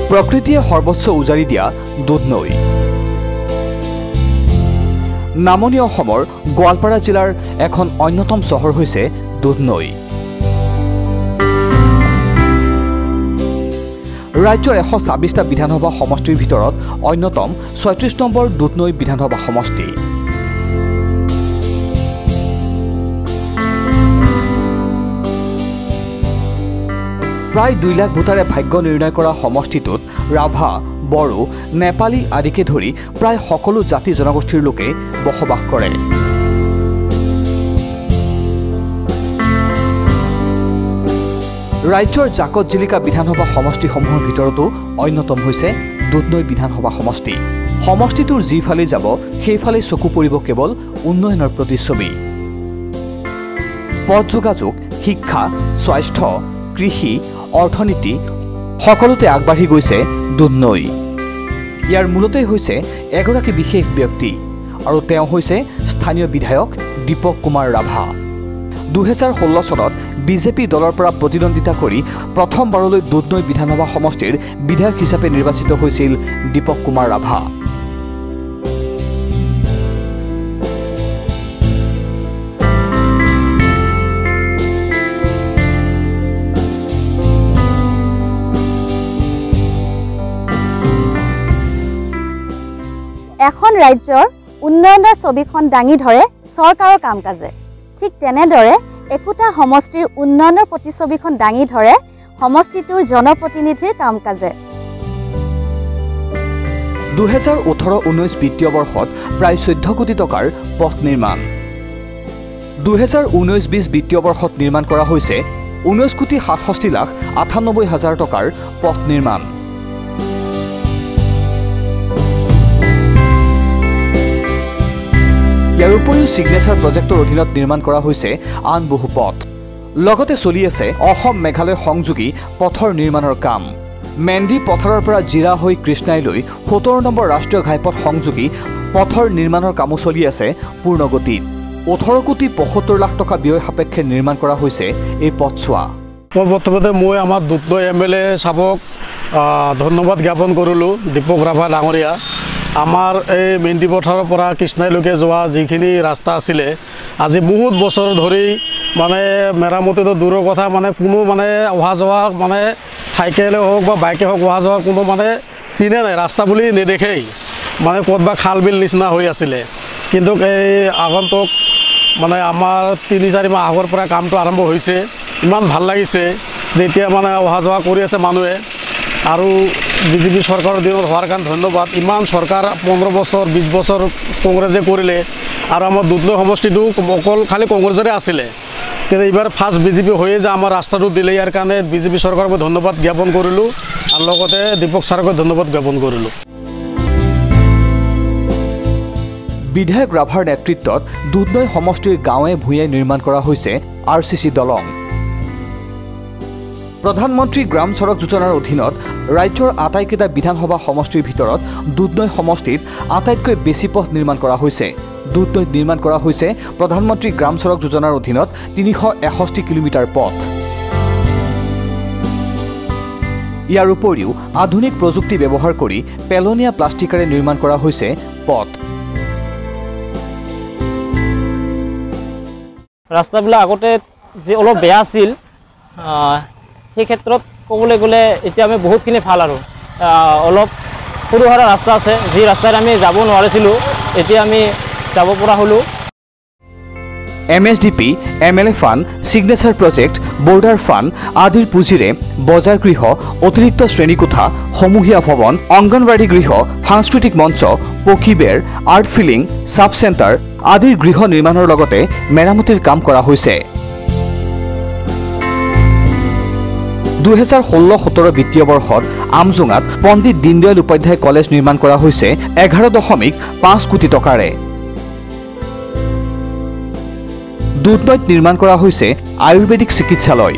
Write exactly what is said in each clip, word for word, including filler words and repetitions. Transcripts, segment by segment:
প্ৰকৃতিয়ে সৰ্বোচ্চ উজাৰি দিয়া দুধনৈ। নামনি অসমৰ গোৱালপাৰা জিলাৰ এখন অন্যতম চহৰ হৈছে দুধনৈ। ৰাজ্যৰ এশ ছাব্বিছটা বিধানসভা সমষ্টিৰ ভিতৰত অন্যতম ছয়ত্ৰিছ নম্বৰ দুধনৈ বিধানসভা সমষ্টি। প্ৰায় দুই লাখ ভোটাৰে ভাগ্য নিৰ্ণয় কৰা সমষ্টিটোত ৰাভা, বড়ো, নেপালী আদিকে ধৰি প্ৰায় সকলো জাতি জনগোষ্ঠীৰ লোকে বসবাস কৰে। ৰাজ্যৰ জাকত জিলিকা বিধানসভা সমষ্টিসমূহৰ ভিতৰতো অন্যতম হৈছে দুধনৈ বিধানসভা সমষ্টি। সমষ্টিটোৰ যিফালে যাব সেইফালে চকু পৰিব কেৱল উন্নয়নৰ প্ৰতিচ্ছবি। পথ যোগাযোগ, শিক্ষা, স্বাস্থ্য, কৃষি, অৰ্থনীতি সকলোতে আগবাঢ়ি গৈছে দুধনৈ। ইয়াৰ মূলতেই হৈছে এগৰাকী বিশেষ ব্যক্তি আৰু তেওঁ হৈছে স্থানীয় বিধায়ক দীপক কুমাৰ ৰাভা। দুহেজাৰ ষোল্ল চনত বিজেপি দলৰ পৰা প্ৰতিদ্বন্দ্বিতা কৰি প্ৰথমবাৰলৈ দুধনৈ বিধানসভা সমষ্টিৰ বিধায়ক হিচাপে নিৰ্বাচিত হৈছিল দীপক কুমাৰ ৰাভা। এখন ৰাজ্যৰ উন্নয়নৰ ছবিখন দাঙি ধৰে চৰকাৰৰ কাম কাজে। ঠিক তেনেদৰে একোটা সমষ্টিৰ উন্নয়নৰ প্ৰতিচ্ছবিখন দাঙি ধৰে সমষ্টিটোৰ জনপ্ৰতিনিধিৰ কাম কাজে। দুহেজাৰ ওঠৰ ঊনৈছ বিত্তীয় বৰ্ষত প্ৰায় চৈধ্য কোটি টকাৰ পথ নিৰ্মাণ। দুহেজাৰ ঊনৈছ বিছ বিত্তীয় বৰ্ষত নিৰ্মাণ কৰা হৈছে ঊনৈছ কোটি সাতষষ্ঠি লাখ আঠানব্বৈ হাজাৰ টকাৰ পথ নিৰ্মাণ। ইয়াৰ উপৰিও ছিগনেচাৰ প্ৰজেক্টৰ অধীনত নিৰ্মাণ কৰা হৈছে আন বহু পথ। লগতে চলি আছে অসম মেঘালয় সংযোগী পথৰ নিৰ্মাণৰ কাম। মেণ্ডি পথাৰৰ পৰা জিৰা হৈ কৃষ্ণাইলৈ সোতৰ নম্বৰ ৰাষ্ট্ৰীয় ঘাইপথ সংযোগী পথৰ নিৰ্মাণৰ কামো চলি আছে পূৰ্ণগতিত। ওঠৰ কোটি পঁয়সত্তৰ লাখ টকা ব্যয় সাপেক্ষে নিৰ্মাণ কৰা হৈছে এই পথছোৱা। মই প্ৰথমতে মই আমাৰ দুধনৈ এম এল এ চাবক ধন্যবাদ জ্ঞাপন কৰিলোঁ, দীপক ৰাভা ডাঙৰীয়া। আমাৰ এই মেণ্ডি পথাৰৰ পৰা কৃষ্ণাইলৈকে যোৱা যিখিনি ৰাস্তা আছিলে আজি বহুত বছৰ ধৰি মানে মেৰামতিটো দূৰৰ কথা, মানে কোনো মানে অহা যোৱা মানে চাইকেলে হওক বা বাইকে হওক অহা যোৱা কোনো মানে চিনে নাই, ৰাস্তা বুলি নেদেখেই, মানে ক'ৰবাত খাল বিল নিচিনা হৈ আছিলে। কিন্তু এই আগন্তুক মানে আমাৰ তিনি চাৰি মাহ আগৰ পৰা কামটো আৰম্ভ হৈছে। ইমান ভাল লাগিছে যে এতিয়া মানে অহা যোৱা কৰি আছে মানুহে। আৰু বিজেপি চৰকাৰৰ দিনত হোৱাৰ কাৰণে ধন্যবাদ। ইমান চৰকাৰ পোন্ধৰ বছৰ বিছ বছৰ কংগ্ৰেছে কৰিলে আৰু আমাৰ দুধনৈ সমষ্টিটো অকল খালি কংগ্ৰেছৰে আছিলে, কিন্তু এইবাৰ ফাৰ্ষ্ট বিজেপি হৈয়ে যে আমাৰ ৰাস্তাটো দিলে, ইয়াৰ কাৰণে বিজেপি চৰকাৰক ধন্যবাদ জ্ঞাপন কৰিলোঁ আৰু লগতে দীপক ছাৰকো ধন্যবাদ জ্ঞাপন কৰিলোঁ। বিধায়ক ৰাভাৰ নেতৃত্বত দুধনৈ সমষ্টিৰ গাঁৱে ভূঞে নিৰ্মাণ কৰা হৈছে আৰ চি চি দলং। প্ৰধানমন্ত্ৰী গ্ৰাম সড়ক যোজনাৰ অধীনত ৰাজ্যৰ আটাইকেইটা বিধানসভা সমষ্টিৰ ভিতৰত দুধনৈ সমষ্টিত আটাইতকৈ বেছি পথ নিৰ্মাণ কৰা হৈছে। দুধনৈত নিৰ্মাণ কৰা হৈছে প্ৰধানমন্ত্ৰী গ্ৰাম সড়ক যোজনাৰ অধীনত তিনিশ এষষ্ঠি কিলোমিটাৰ পথ। ইয়াৰ উপৰিও আধুনিক প্ৰযুক্তি ব্যৱহাৰ কৰি পেলনীয়া প্লাষ্টিকেৰে নিৰ্মাণ কৰা হৈছে পথ। ৰাস্তাবিলাক আগতে যে অলপ বেয়া আছিল, সেই ক্ষেত্ৰত ক'বলৈ গ'লে এতিয়া আমি বহুতখিনি ভাল আৰু অলপ সৰু সুৰা ৰাস্তা আছে, যি ৰাস্তাত আমি যাব নোৱাৰিছিলোঁ এতিয়া আমি যাব পৰা হ'লোঁ। M S D P, M L A fund, signature project, border fund আদিৰ পুঁজিৰে বজাৰ গৃহ, অতিৰিক্ত শ্ৰেণীকোঠা, সমূহীয়া ভৱন, অংগনবাড়ী গৃহ, সাংস্কৃতিক মঞ্চ, পকীবেৰ, আৰ্ট ফিলিং, ছাব চেণ্টাৰ আদিৰ গৃহ নিৰ্মাণৰ লগতে মেৰামতিৰ কাম কৰা হৈছে। দুহেজাৰ ষোল্ল সোতৰ বিত্তীয় বৰ্ষত আমজোঙাত পণ্ডিত দীনদয়াল উপাধ্যায় কলেজ নিৰ্মাণ কৰা হৈছে এঘাৰ দশমিক পাঁচ কোটি টকাৰে। দুধনৈত নিৰ্মাণ কৰা হৈছে আয়ুৰ্বেদিক চিকিৎসালয়।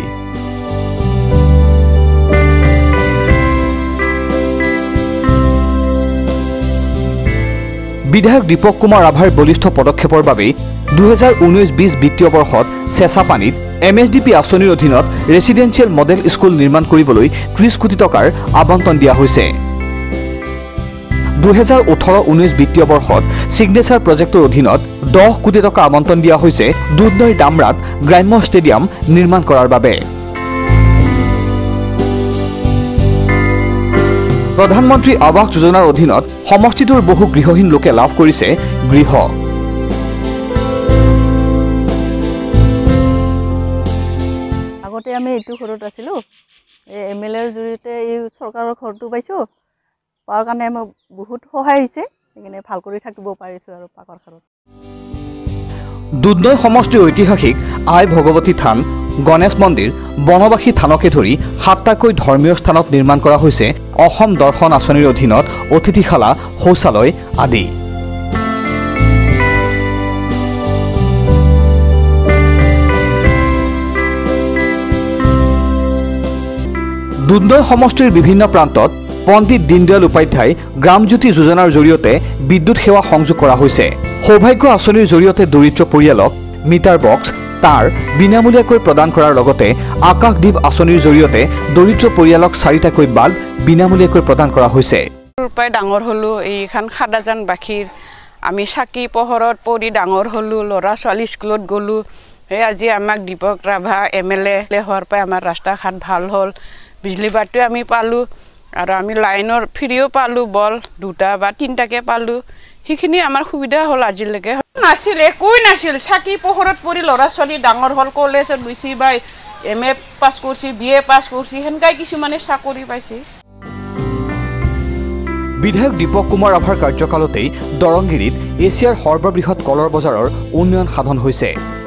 বিধায়ক দীপক কুমাৰ ৰাভাৰ বলিষ্ঠ পদক্ষেপৰ বাবে দুহেজাৰ ঊনৈছ বিছ বিত্তীয় বৰ্ষত চেঁচাপানীত এম এছ ডি পি আঁচনিৰ অধীনত ৰেচিডেঞ্চিয়েল মডেল স্কুল নিৰ্মাণ কৰিবলৈ ত্ৰিশ কোটি টকাৰ আবণ্টন দিয়া হৈছে। দুহেজাৰ ওঠৰ ঊনৈছ বিত্তীয় বৰ্ষত ছিগনেচাৰ প্ৰজেক্টৰ অধীনত দহ কোটি টকা আবণ্টন দিয়া হৈছে দুধনৈৰ ডামৰাত গ্ৰাম্য ষ্টেডিয়াম নিৰ্মাণ কৰাৰ বাবে। প্ৰধানমন্ত্ৰী আৱাস যোজনাৰ অধীনত সমষ্টিটোৰ বহু গৃহহীন লোকে লাভ কৰিছে গৃহ। আগতে আমি এইটো ঘৰত আছিলোঁ, এই এম এল এৰ জৰিয়তে এই চৰকাৰৰ ঘৰটো পাইছোঁ, পোৱাৰ কাৰণে আমাৰ বহুত সহায় হৈছে, সেইকাৰণে ভাল কৰি থাকিব পাৰিছোঁ আৰু পাকৰ ঘৰত। দুধনৈ সমষ্টিৰ ঐতিহাসিক আই ভগৱতী থান, গণেশ মন্দিৰ, বনবাসী থানকে ধৰি সাতটাকৈ ধৰ্মীয় স্থানত নিৰ্মাণ কৰা হৈছে অসম দৰ্শন আঁচনিৰ অধীনত অতিথিশালা, শৌচালয় আদি। দুধনৈ সমষ্টিৰ বিভিন্ন প্ৰান্তত পণ্ডিত দীনদয়াল উপাধ্যায় গ্ৰামজ্যোতি যোজনাৰ জৰিয়তে বিদ্যুৎ সেৱা সংযোগ কৰা হৈছে। সৌভাগ্য আঁচনিৰ জৰিয়তে দৰিদ্ৰ পৰিয়ালক মিটাৰ বক্স, তাঁৰ বিনামূলীয়াকৈ প্ৰদান কৰাৰ লগতে আকাশদ্বীপ আঁচনিৰ জৰিয়তে দৰিদ্ৰ পৰিয়ালক চাৰিটাকৈ বাল্ব বিনামূলীয়াকৈ প্ৰদান কৰা হৈছে। পৰাই ডাঙৰ হ'লোঁ, এইখন খাদাজান বাখীৰ আমি চাকি পোহৰত পৰি ডাঙৰ হ'লোঁ, ল'ৰা ছোৱালী স্কুলত গ'লোঁ। সেই আজি আমাক Dipak Rabha M L A হোৱাৰ পৰাই আমাৰ ৰাস্তা ঘাট ভাল হ'ল, বিজলী বাতিও আমি পালোঁ আৰু আমি লাইনৰ ফ্ৰীও পালোঁ, বল দুটা বা তিনিটাকে পালোঁ। সেইখিনি আমাৰ সুবিধা হ'ল। আজিলৈকে নাছিল, একোৱেই নাছিল, চাকি পোহৰত পৰি ল'ৰা ছোৱালী ডাঙৰ হ'ল, কলেজত গৈছে বা এম এ পাছ কৰিছে, বি এ পাছ কৰিছে, সেনেকাই কিছুমানে চাকৰি পাইছে। বিধায়ক দীপক কুমাৰ ৰাভাৰ কাৰ্যকালতেই দৰংগিৰিত এছিয়াৰ সৰ্ববৃহৎ কলৰ বজাৰৰ উন্নয়ন সাধন হৈছে।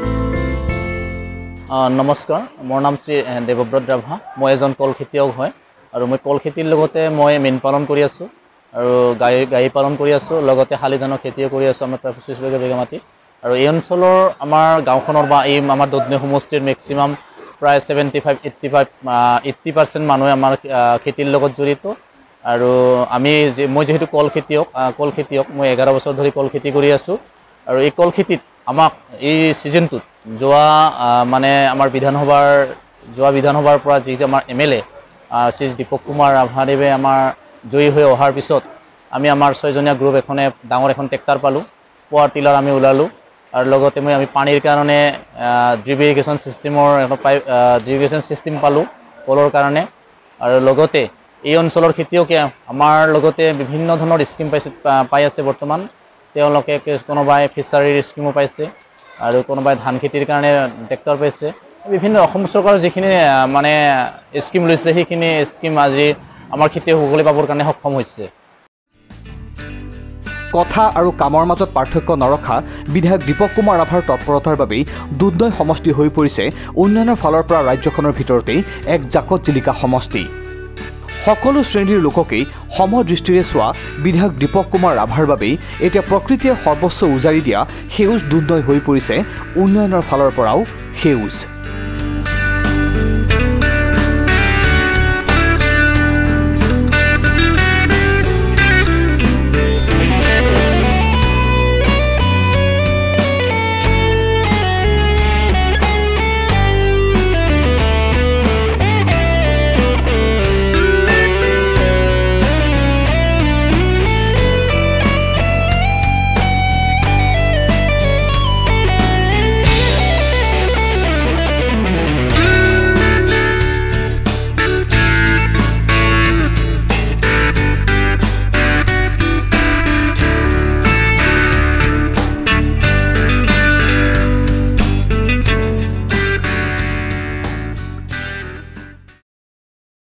নমস্কাৰ, মোৰ নাম শ্ৰী দেৱব্ৰত ৰাভা। মই এজন কল খেতিয়ক হয় আৰু মই কল খেতিৰ লগতে মই মীন পালন কৰি আছোঁ আৰু গাই গাই পালন কৰি আছোঁ, লগতে শালি ধানৰ খেতিও কৰি আছোঁ আমাৰ প্ৰায় পঁচিছ বিঘা বিঘা মাটি। আৰু এই অঞ্চলৰ আমাৰ গাঁওখনৰ বা এই আমাৰ দুধনৈ সমষ্টিৰ মেক্সিমাম প্ৰায় seventy five eighty five eighty percent মানুহে আমাৰ খেতিৰ লগত জড়িত। আৰু আমি মই যিহেতু কল খেতিয়ক কল খেতিয়ক মই এঘাৰ বছৰ ধৰি কল খেতি কৰি আছোঁ। আৰু এই কল খেতিত আমাক এই ছিজনটোত যোৱা মানে আমাৰ বিধানসভাৰ যোৱা বিধানসভাৰ পৰা যিটো আমাৰ M L A Shri Dipak Kumar ৰাভাদেৱে আমাৰ জয়ী হৈ অহাৰ পিছত আমি আমাৰ ছয়জনীয়া গ্ৰুপ এখনে ডাঙৰ এখন ট্ৰেক্টাৰ পালোঁ, পোৱাৰ টিলাৰ আমি ওলালোঁ। আৰু লগতে মই আমি পানীৰ কাৰণে ড্ৰিপ ইৰিগেশ্যন ছিষ্টেমৰ এখন পাইপ ড্ৰিপ ইৰিগেশ্যন ছিষ্টেম পালোঁ কলৰ কাৰণে। আৰু লগতে এই অঞ্চলৰ খেতিয়কে আমাৰ লগতে বিভিন্ন ধৰণৰ স্কিম পাইছে পাই আছে বৰ্তমান। তেওঁলোকে কোনোবাই ফিচাৰীৰ স্কিমো পাইছে আৰু কোনোবাই ধান খেতিৰ কাৰণে ট্ৰেক্টৰ পাইছে। বিভিন্ন অসম চৰকাৰৰ যিখিনি মানে স্কিম লৈছে সেইখিনি স্কিম আজি আমাৰ খেতিয়কসকলে পাবৰ কাৰণে সক্ষম হৈছে। কথা আৰু কামৰ মাজত পাৰ্থক্য নৰখা বিধায়ক দীপক কুমাৰ ৰাভাৰ তৎপৰতাৰ বাবেই দুধনৈ সমষ্টি হৈ পৰিছে উন্নয়নৰ ফালৰ পৰা ৰাজ্যখনৰ ভিতৰতেই এক জাকত জিলিকা সমষ্টি। সকলো শ্ৰেণীৰ লোককেই সমদৃষ্টিৰে চোৱা বিধায়ক দীপক কুমাৰ ৰাভাৰ বাবেই এতিয়া প্ৰকৃতিয়ে সৰ্বোচ্চ উজাৰি দিয়া সেউজ দুধনৈ হৈ পৰিছে উন্নয়নৰ ফালৰ পৰাও সেউজ।